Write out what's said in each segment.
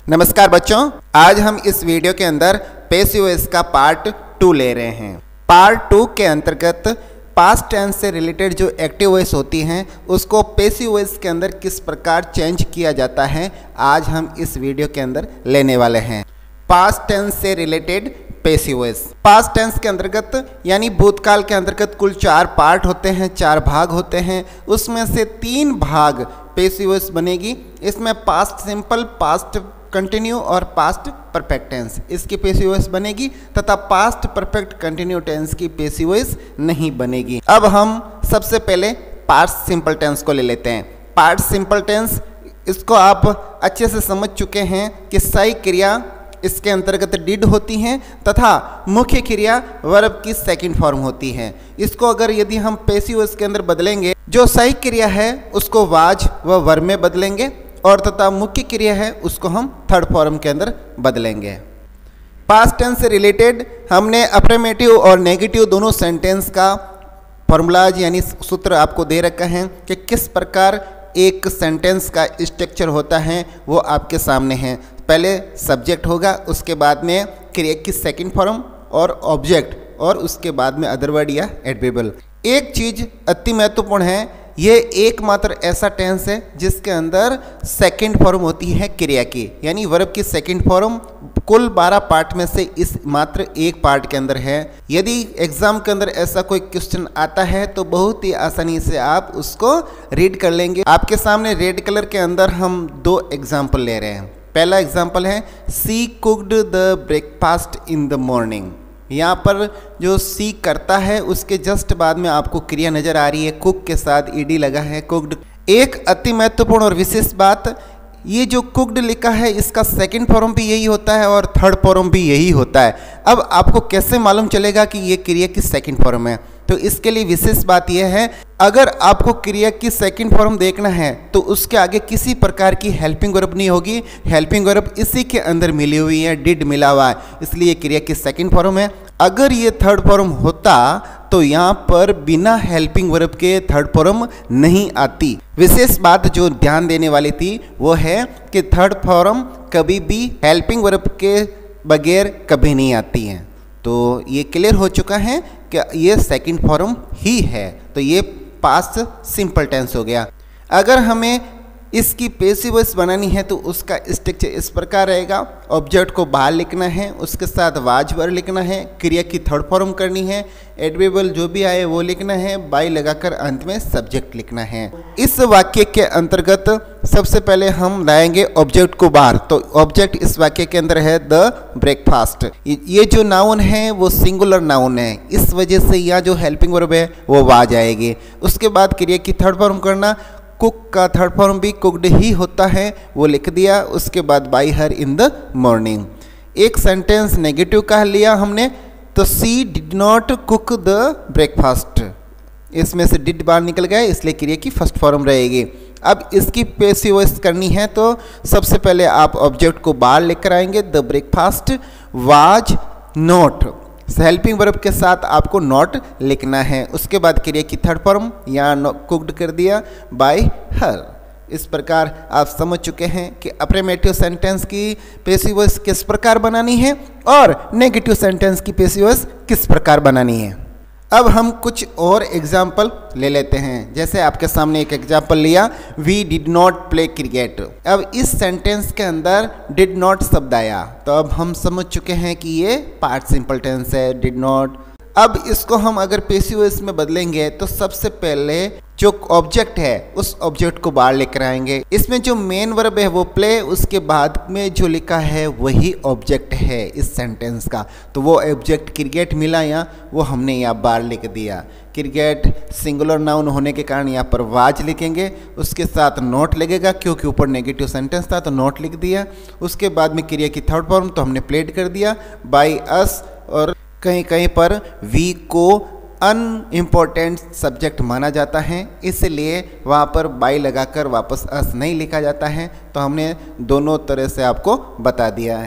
नमस्कार बच्चों, आज हम इस वीडियो के अंदर पैसिव वॉइस का पार्ट 2 ले रहे हैं। पार्ट 2 के अंतर्गत पास्ट टेंस से रिलेटेड जो एक्टिव वॉइस होती हैं उसको पैसिव वॉइस के अंदर किस प्रकार चेंज किया जाता है, आज हम इस वीडियो के अंदर लेने वाले हैं। पास्ट टेंस से related passive voice. Past tense के अंतर्गत यानी भूतकाल के अंतर्गत कुल 4 पार्ट होते हैं, 4 भाग होते हैं। उसमें से 3 भाग पैसिव वॉइस बनेगी। इसमें पास्ट सिंपल, पास्ट कंटिन्यू और पास्ट परफेक्ट टेंस इसकी पैसिव वॉइस बनेगी तथा पास्ट परफेक्ट कंटिन्यू टेंस की पैसिव वॉइस नहीं बनेगी। अब हम सबसे पहले पास्ट सिंपल टेंस को ले लेते हैं। पास्ट सिंपल टेंस, इसको आप अच्छे से समझ चुके हैं कि सही क्रिया इसके अंतर्गत डिड होती हैं तथा मुख्य क्रिया वर्ब की सेकंड फॉर्म होती है। इसको अगर यदि हम पैसिव वॉइस के अंदर बदलेंगे, जो सही क्रिया है उसको वाज व वर्ब में बदलेंगे और तथा मुख्य क्रिया है उसको हम थर्ड फॉर्म के अंदर बदलेंगे। पास्ट टेंस से रिलेटेड हमने अफर्मेटिव और नेगेटिव दोनों सेंटेंस का फॉर्मूलाज यानी सूत्र आपको दे रखा है कि किस प्रकार एक सेंटेंस का स्ट्रक्चर होता है, वो आपके सामने है। पहले सब्जेक्ट होगा, उसके बाद में क्रिया की सेकंड फॉर्म और ऑब्जेक्ट और उसके बाद में अदर वर्ड या एडवर्ब। एक चीज अति महत्वपूर्ण है, ये एकमात्र ऐसा टेंस है जिसके अंदर सेकंड फॉर्म होती है क्रिया की, यानी वर्ब की सेकंड फॉर्म कुल 12 पार्ट में से इस मात्र एक पार्ट के अंदर है। यदि एग्जाम के अंदर ऐसा कोई क्वेश्चन आता है तो बहुत ही आसानी से आप उसको रीड कर लेंगे। आपके सामने रेड कलर के अंदर हम 2 एग्जाम्पल ले रहे हैं। पहला एग्जाम्पल है she cooked the breakfast in the morning. यहाँ पर जो सी करता है उसके जस्ट बाद में आपको क्रिया नजर आ रही है, कुक के साथ ईडी लगा है, कुक्ड। एक अति महत्वपूर्ण और विशेष बात, ये जो कुक्ड लिखा है इसका सेकंड फॉर्म भी यही होता है और थर्ड फॉर्म भी यही होता है। अब आपको कैसे मालूम चलेगा कि ये क्रिया की सेकंड फॉर्म है? तो इसके लिए विशेष बात यह है, अगर आपको क्रिया की सेकंड फॉर्म देखना है तो उसके आगे किसी प्रकार की हेल्पिंग वर्ब नहीं होगी। हेल्पिंग वर्ब इसी के अंदर मिली हुई है, डिड मिला हुआ है, इसलिए क्रिया की सेकंड फॉर्म है। अगर ये थर्ड फॉर्म होता तो यहाँ पर बिना हेल्पिंग वर्ब के थर्ड फॉर्म नहीं आती। विशेष बात जो ध्यान देने वाली थी वो है कि थर्ड फॉर्म कभी भी हेल्पिंग वर्ब के बगैर कभी नहीं आती है। तो ये क्लियर हो चुका है कि ये सेकंड फॉर्म ही है। तो ये पास्ट सिंपल टेंस हो गया। अगर हमें इसकी पैसिव वॉइस बनानी है तो उसका स्ट्रक्चर इस प्रकार रहेगा। ऑब्जेक्ट को बाहर लिखना है, उसके साथ वाज वर्ब लिखना है, क्रिया की थर्ड फॉर्म करनी है, एडवर्ब जो भी आए वो लिखना है, बाई लगाकर अंत में सब्जेक्ट लिखना है। इस वाक्य के अंतर्गत सबसे पहले हम लाएंगे ऑब्जेक्ट को बाहर। तो ऑब्जेक्ट इस वाक्य के अंदर है द ब्रेकफास्ट। ये जो नाउन है वो सिंगुलर नाउन है, इस वजह से यहाँ जो हेल्पिंग वर्ब है वो वाज आएगी। उसके बाद क्रिया की थर्ड फॉर्म करना, कुक का थर्ड फॉर्म भी कुक्ड ही होता है, वो लिख दिया। उसके बाद by her in the morning. एक सेंटेंस नेगेटिव का लिया हमने, तो she did not cook the breakfast, इसमें से डिड बाहर निकल गया, इसलिए क्रिया की फर्स्ट फॉर्म रहेगी। अब इसकी पैसिव वॉइस करनी है तो सबसे पहले आप ऑब्जेक्ट को बाहर लेकर आएंगे, the breakfast was not, helping verb के साथ आपको नॉट लिखना है। उसके बाद क्रिया की थर्ड फॉर्म यहाँ कुक्ड कर दिया बाय हर। इस प्रकार आप समझ चुके हैं कि अफर्मेटिव सेंटेंस की पैसिव वॉइस किस प्रकार बनानी है और नेगेटिव सेंटेंस की पैसिव वॉइस किस प्रकार बनानी है। अब हम कुछ और एग्जाम्पल ले लेते हैं। जैसे आपके सामने एक एग्जाम्पल लिया, we did not play cricket. अब इस सेंटेंस के अंदर डिड नॉट शब्द आया, तो अब हम समझ चुके हैं कि ये पार्ट सिंपल टेंस है, डिड नॉट। अब इसको हम अगर पैसिव वॉइस में बदलेंगे तो सबसे पहले जो ऑब्जेक्ट है उस ऑब्जेक्ट को बाहर लेकर आएंगे। इसमें जो मेन वर्ब है वो प्ले, उसके बाद में जो लिखा है वही ऑब्जेक्ट है इस सेंटेंस का। तो वो ऑब्जेक्ट क्रिकेट मिला यहाँ, वो हमने यहाँ बाहर लिख दिया। क्रिकेट सिंगुलर नाउन होने के कारण यहाँ पर वाज लिखेंगे, उसके साथ नॉट लगेगा क्योंकि ऊपर नेगेटिव सेंटेंस था तो नॉट लिख दिया। उसके बाद में क्रिया की थर्ड फॉर्म तो हमने प्लेड कर दिया बाय अस, और कहीं कहीं पर वी को अनइम्पोर्टेंट सब्जेक्ट माना जाता है, इसलिए वहाँ पर बाई लगाकर वापस अस नहीं लिखा जाता है। तो हमने दोनों तरह से आपको बता दिया है।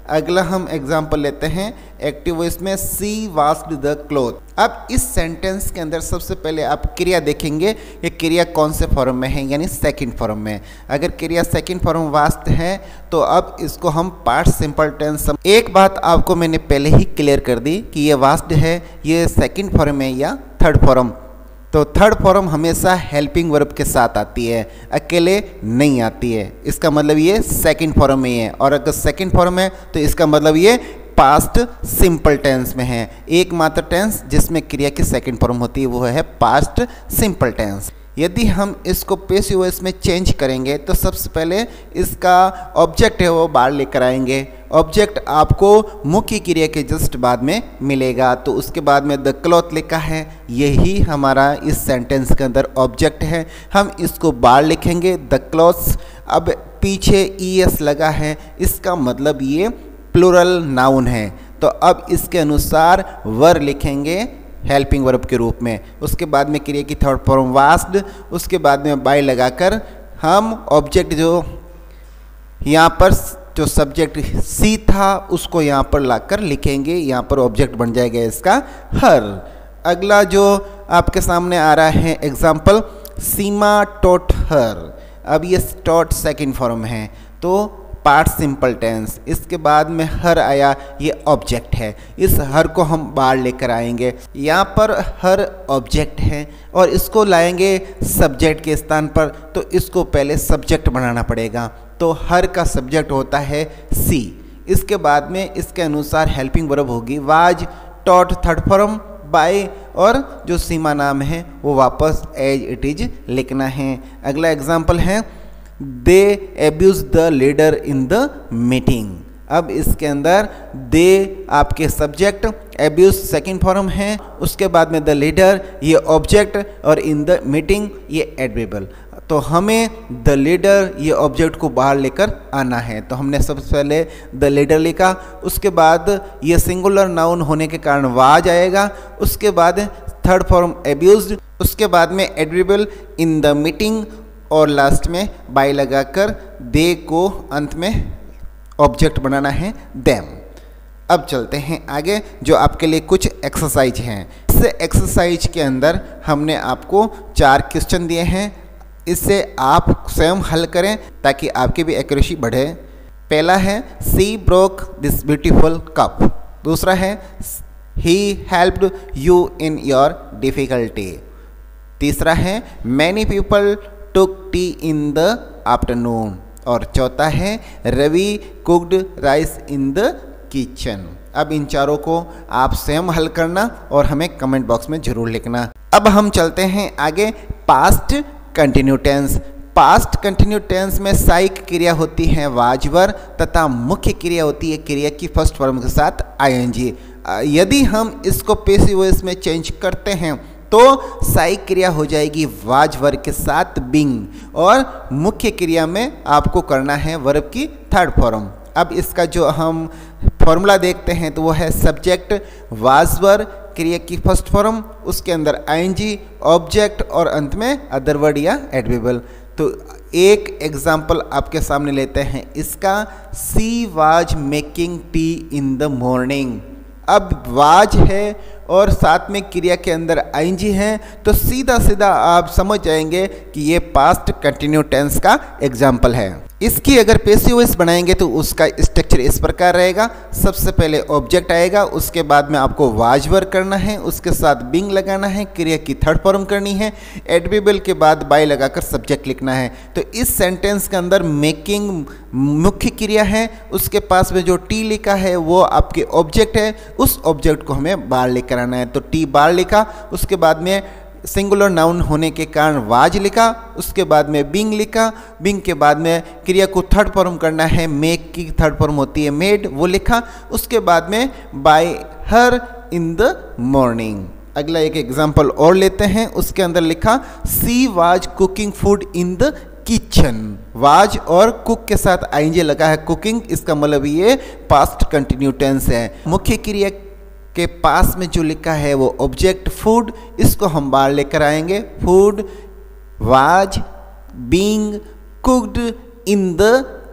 अगला हम एग्जाम्पल लेते हैं एक्टिव वॉइस में, सी वाश्ड द क्लॉथ। अब इस सेंटेंस के अंदर सबसे पहले आप क्रिया देखेंगे कि क्रिया कौन से फॉर्म में है, यानी सेकंड फॉर्म में। अगर क्रिया सेकंड फॉर्म वाश्ड है तो अब इसको हम पास्ट सिंपल टेंस। एक बात आपको मैंने पहले ही क्लियर कर दी कि ये वाश्ड है, ये सेकंड फॉर्म है या थर्ड फॉर्म। तो थर्ड फॉर्म हमेशा हेल्पिंग वर्ब के साथ आती है, अकेले नहीं आती है। इसका मतलब ये सेकंड फॉर्म में है, और अगर सेकंड फॉर्म है तो इसका मतलब ये पास्ट सिंपल टेंस में है। एकमात्र टेंस जिसमें क्रिया की सेकंड फॉर्म होती है वो है पास्ट सिंपल टेंस। यदि हम इसको पैसिव वॉइस में चेंज करेंगे तो सबसे पहले इसका ऑब्जेक्ट है वो बाहर लेकर आएंगे। ऑब्जेक्ट आपको मुख्य क्रिया के जस्ट बाद में मिलेगा, तो उसके बाद में द क्लॉथ लिखा है, यही हमारा इस सेंटेंस के अंदर ऑब्जेक्ट है। हम इसको बाहर लिखेंगे द क्लॉथ्स। अब पीछे ईएस लगा है, इसका मतलब ये प्लूरल नाउन है, तो अब इसके अनुसार वर लिखेंगे हेल्पिंग वर्ब के रूप में। उसके बाद में क्रिया की थर्ड फॉर्म वाश्ड, उसके बाद में बाय लगाकर हम ऑब्जेक्ट जो यहाँ पर जो सब्जेक्ट सी था उसको यहाँ पर लाकर लिखेंगे, यहाँ पर ऑब्जेक्ट बन जाएगा इसका हर। अगला जो आपके सामने आ रहा है एग्जाम्पल, सीमा टॉट हर। अब ये टॉट सेकंड फॉर्म है तो पार्ट सिंपल टेंस, इसके बाद में हर आया, ये ऑब्जेक्ट है। इस हर को हम बाहर लेकर आएंगे, यहाँ पर हर ऑब्जेक्ट है और इसको लाएंगे सब्जेक्ट के स्थान पर, तो इसको पहले सब्जेक्ट बनाना पड़ेगा। तो हर का सब्जेक्ट होता है सी। इसके बाद में इसके अनुसार हेल्पिंग वर्ब होगी was, taught third form, by, और जो सीमा नाम है वो वापस एज इट इज लिखना है। अगला एग्जाम्पल है they abuse the leader in the meeting. अब इसके अंदर दे आपके सब्जेक्ट, एब्यूज सेकंड फॉर्म है, उसके बाद में द लीडर ये ऑब्जेक्ट, और इन द मीटिंग ये एडवर्ब। तो हमें द लीडर ये ऑब्जेक्ट को बाहर लेकर आना है, तो हमने सबसे पहले द लीडर लिखा, उसके बाद ये सिंगुलर नाउन होने के कारण वाज आएगा, उसके बाद थर्ड फॉर्म एब्यूज्ड, उसके बाद में एडवर्ब इन द मीटिंग, और लास्ट में बाय लगाकर दे को अंत में ऑब्जेक्ट बनाना है देम। अब चलते हैं आगे, जो आपके लिए कुछ एक्सरसाइज हैं। इस एक्सरसाइज के अंदर हमने आपको 4 क्वेश्चन दिए हैं, इससे आप स्वयं हल करें ताकि आपकी भी एक्यूरेसी बढ़े। पहला है she broke this beautiful cup. दूसरा है he helped you in your difficulty. तीसरा है many people took tea in the afternoon. और चौथा है Ravi cooked rice in the kitchen. अब इन चारों को आप स्वयं हल करना और हमें कमेंट बॉक्स में जरूर लिखना। अब हम चलते हैं आगे, past continue tense. Past continue tense में सहायक क्रिया होती है वाजवर तथा मुख्य क्रिया होती है क्रिया की फर्स्ट फॉर्म के साथ आईएनजी। यदि हम इसको पैसिव वॉइस में चेंज करते हैं तो सहायक क्रिया हो जाएगी वाज वर्ब के साथ बिंग, और मुख्य क्रिया में आपको करना है वर्ब की थर्ड फॉर्म। अब इसका जो हम फॉर्मूला देखते हैं तो वो है सब्जेक्ट वाज वर्ब, क्रिया की फर्स्ट फॉर्म, उसके अंदर आईएनजी, ऑब्जेक्ट और अंत में अदर वर्ड या एडवर्ब। तो एक एग्जाम्पल आपके सामने लेते हैं इसका, she was making tea in the morning. अब वाज है और साथ में क्रिया के अंदर आईएनजी है, तो सीधा सीधा आप समझ जाएंगे कि ये पास्ट कंटिन्यू टेंस का एग्जाम्पल है। इसकी अगर पैसिव वॉइस बनाएंगे तो उसका स्ट्रक्चर इस प्रकार रहेगा। सबसे पहले ऑब्जेक्ट आएगा, उसके बाद में आपको वाज वर्ब करना है, उसके साथ बिंग लगाना है, क्रिया की थर्ड फॉर्म करनी है, एडवर्ब के बाद बाय लगाकर सब्जेक्ट लिखना है। तो इस सेंटेंस के अंदर मेकिंग मुख्य क्रिया है, उसके पास में जो टी लिखा है वो आपके ऑब्जेक्ट है, उस ऑब्जेक्ट को हमें बाहर लेकर आना है। तो टी बाहर लिखा, उसके बाद में सिंगुलर नाउन होने के कारण वाज लिखा, उसके बाद में बिंग लिखा, बिंग के बाद में क्रिया को थर्ड फॉर्म करना है, मेक की थर्ड फॉर्म होती है मेड, वो लिखा, उसके बाद में by her in the morning. अगला एक एग्जांपल और लेते हैं, उसके अंदर लिखा she was cooking food in the kitchen. Was और कुक के साथ आईएनजी लगा है कुकिंग, इसका मतलब ये पास्ट कंटिन्यू टेंस है। मुख्य क्रिया के पास में जो लिखा है वो ऑब्जेक्ट फूड, इसको हम बाहर लेकर आएंगे, food was being cooked in the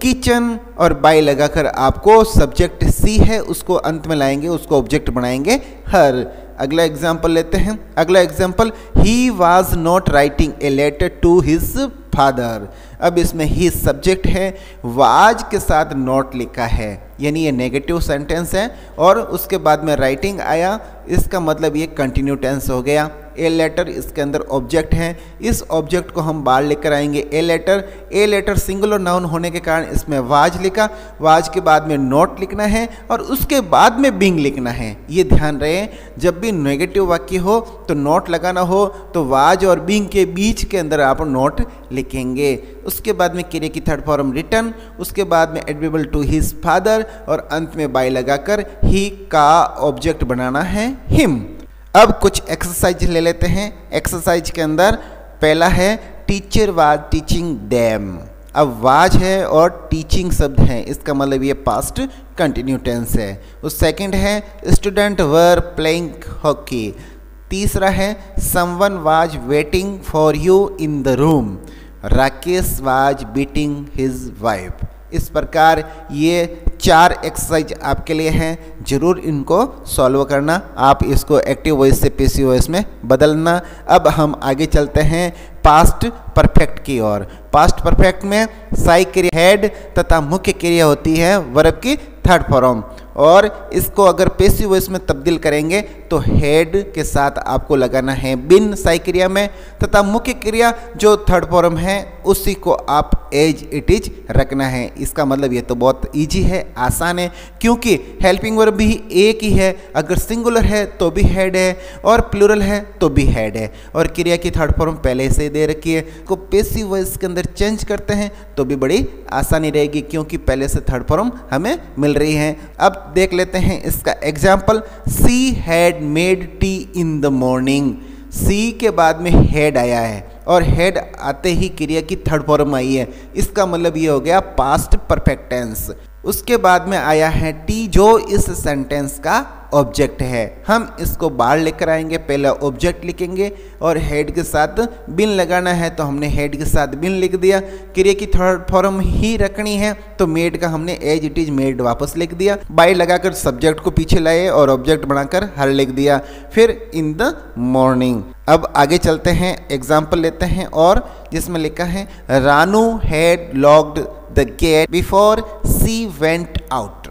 kitchen और बाय लगाकर आपको सब्जेक्ट सी है उसको अंत में लाएंगे, उसको ऑब्जेक्ट बनाएंगे हर। अगला एग्जाम्पल लेते हैं। अगला example, he was not writing a letter to his father. अब इसमें ही सब्जेक्ट है, वाज के साथ नॉट लिखा है, यानी ये नेगेटिव सेंटेंस है और उसके बाद में राइटिंग आया, इसका मतलब ये कंटिन्यू टेंस हो गया। ए लेटर इसके अंदर ऑब्जेक्ट है, इस ऑब्जेक्ट को हम बाहर लेकर आएंगे a letter. A letter singular noun होने के कारण इसमें वाज लिखा, वाज के बाद में नॉट लिखना है और उसके बाद में बीइंग लिखना है। ये ध्यान रहे, जब भी नेगेटिव वाक्य हो तो नॉट लगाना हो तो वाज और बीइंग के बीच के अंदर आप नॉट लिखेंगे। उसके बाद में क्रिया की थर्ड फॉर्म रिटन, उसके बाद में एडवर्बियल टू हिज फादर और अंत में बाय लगाकर ही का ऑब्जेक्ट बनाना है हिम। अब कुछ एक्सरसाइज ले लेते हैं। एक्सरसाइज के अंदर पहला है टीचर वाज टीचिंग देम। अब वाज है और टीचिंग शब्द है, इसका मतलब ये पास्ट कंटिन्यू टेंस है। उस सेकंड है स्टूडेंट वर प्लेइंग हॉकी। तीसरा है someone was waiting for you in the room. Rakesh was beating his wife. इस प्रकार ये 4 एक्सरसाइज आपके लिए हैं, जरूर इनको सॉल्व करना। आप इसको एक्टिव वॉइस से पैसिव वॉइस में बदलना। अब हम आगे चलते हैं पास्ट परफेक्ट की ओर। पास्ट परफेक्ट में साई क्रिया हेड तथा मुख्य क्रिया होती है वर्ब की थर्ड फॉर्म, और इसको अगर पैसिव वॉइस में तब्दील करेंगे तो हेड के साथ आपको लगाना है बिन साई क्रिया में, तथा मुख्य क्रिया जो थर्ड फॉर्म है उसी को आप एज इट इज रखना है। इसका मतलब ये तो बहुत इजी है, आसान है, क्योंकि हेल्पिंग वर्ब भी एक ही है। अगर सिंगुलर है तो भी हेड है और प्लूरल है तो भी हेड है, और क्रिया की थर्ड फॉर्म पहले से दे रखी है। को पैसिव वॉइस के अंदर चेंज करते हैं तो भी बड़ी आसानी रहेगी, क्योंकि पहले से थर्ड फॉर्म हमें मिल रही है। अब देख लेते हैं इसका example. She had made tea in the morning. She के बाद में हेड आया है और हेड आते ही क्रिया की थर्ड फॉर्म आई है, इसका मतलब ये हो गया पास्ट परफेक्ट टेंस। उसके बाद में आया है टी जो इस सेंटेंस का ऑब्जेक्ट है। हम इसको बाहर लेकर आएंगे, पहले ऑब्जेक्ट लिखेंगे और हेड के साथ बिन लगाना है तो हमने हेड के साथ बिन लिख दिया। क्रिया की थर्ड फॉर्म ही रखनी है तो मेड का हमने एज इट इज मेड वापस लिख दिया। बाय लगाकर सब्जेक्ट को पीछे लाए और ऑब्जेक्ट बनाकर हर लिख दिया, फिर इन द मॉर्निंग। अब आगे चलते हैं, एग्जाम्पल लेते हैं और जिसमें लिखा है Ranu had locked the gate before she went out.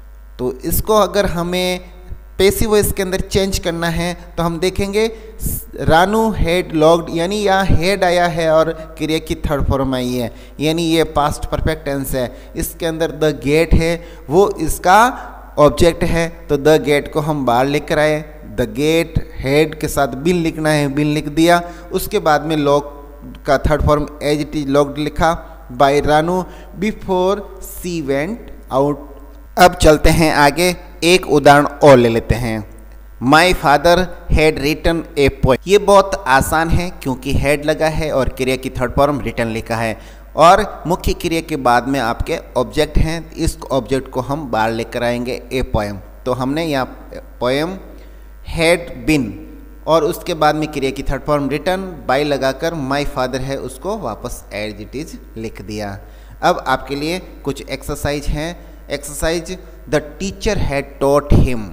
तो इसको अगर हमें पैसिव वॉइस के अंदर चेंज करना है तो हम देखेंगे रानू हेड लॉक्ड, यानी यहाँ हेड आया है और क्रिया की थर्ड फॉर्म आई है, यानी ये पास्ट परफेक्ट टेंस है। इसके अंदर द गेट है, वो इसका ऑब्जेक्ट है, तो द गेट को हम बाहर लेकर आए। द गेट हेड के साथ बिन लिखना है, बिन लिख दिया। उसके बाद में लॉक का third form as it is locked लिखा by Ranu before she went out. अब चलते हैं आगे, एक उदाहरण और ले लेते हैं। My father had written a poem. ये बहुत आसान है क्योंकि हेड लगा है और क्रिया की थर्ड फॉर्म रिटन लिखा है और मुख्य क्रिया के बाद में आपके ऑब्जेक्ट हैं। इस ऑब्जेक्ट को हम बाहर लेकर आएंगे ए पोएम। तो हमने यहाँ पोएम हैड बिन और उसके बाद में क्रिया की थर्ड फॉर्म रिटन बाय लगाकर माई फादर है उसको वापस एज इट इज लिख दिया। अब आपके लिए कुछ एक्सरसाइज हैं। Exercise, the teacher had taught him,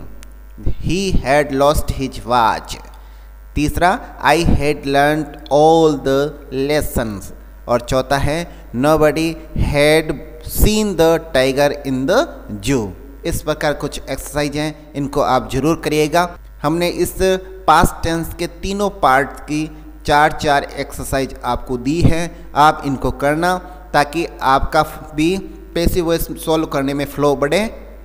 he had lost his watch. तीसरा, I had learned all the lessons. और चौथा है nobody had seen the tiger in the zoo. इस प्रकार कुछ एक्सरसाइज हैं, इनको आप जरूर करिएगा। हमने इस पास्ट टेंस के तीनों पार्ट की 4 एक्सरसाइज आपको दी है, आप इनको करना ताकि आपका भी पैसिव वॉइस सॉल्व करने में फ्लो बढ़े।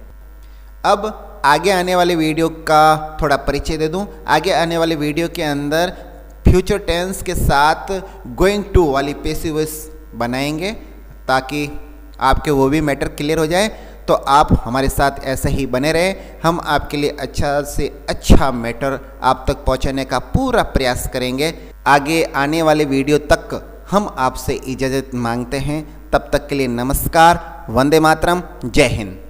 अब आगे आने वाले वीडियो का थोड़ा परिचय दे दूं। आगे आने वाले वीडियो के अंदर फ्यूचर टेंस के साथ गोइंग टू वाली पैसिव वॉइस बनाएंगे ताकि आपके वो भी मैटर क्लियर हो जाए। तो आप हमारे साथ ऐसे ही बने रहे, हम आपके लिए अच्छा से अच्छा मैटर आप तक पहुंचाने का पूरा प्रयास करेंगे। आगे आने वाले वीडियो तक हम आपसे इजाज़त मांगते हैं। तब तक के लिए नमस्कार, वंदे मातरम, जय हिंद।